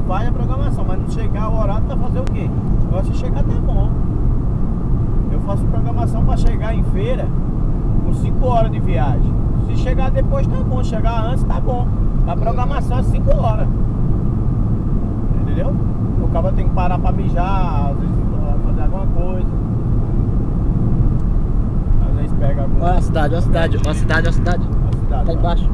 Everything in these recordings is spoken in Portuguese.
faz a programação, mas não chegar o horário pra fazer o quê? Agora se chegar tá bom. Eu faço programação pra chegar em feira com 5 horas de viagem. Se chegar depois tá bom, chegar antes tá bom. A programação é 5 horas. Entendeu? O cara tem que parar pra mijar, às vezes fazer alguma coisa. Às vezes pega alguma... Olha a cidade, olha a cidade, olha a cidade, olha a cidade. Tá embaixo.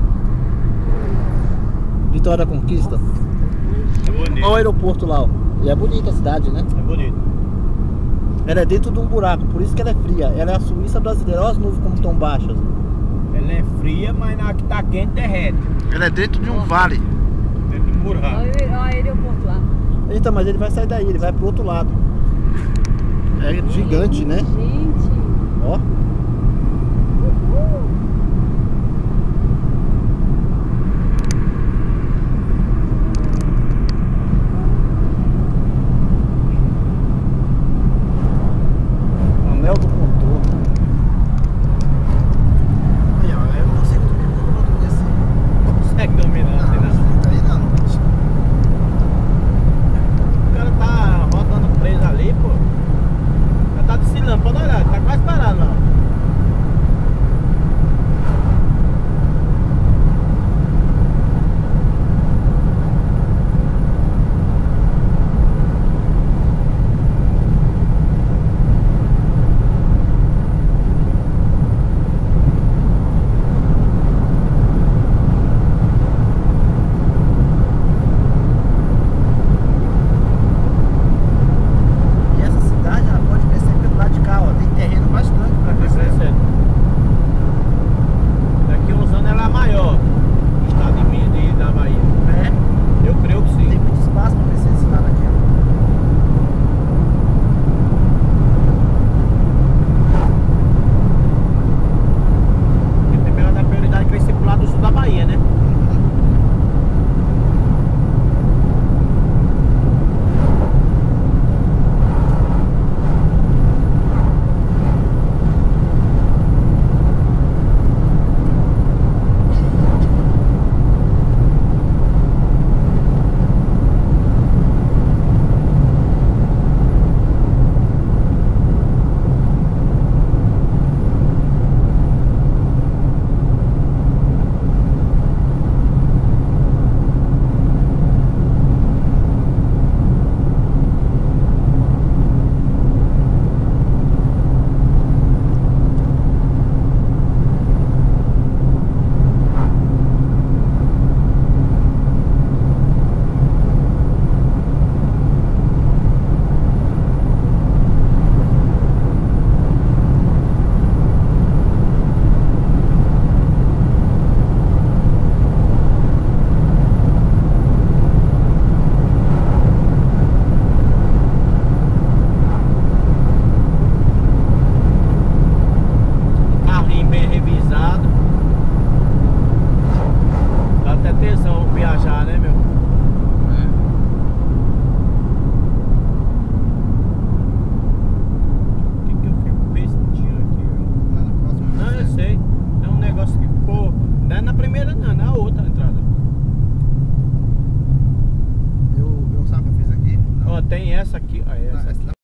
Vitória da Conquista. É bonito. Olha o aeroporto lá, ó. E é bonita a cidade, né? É bonito. Ela é dentro de um buraco, por isso que ela é fria. Ela é a Suíça brasileira. Olha as nuvens como estão baixas. Ela é fria, mas na que tá quente derrete. Ela é dentro de um vale. Dentro de um buraco. Olha o aeroporto lá. Eita, mas ele vai sair daí, ele vai pro outro lado. É gigante, né? Gente. Ó.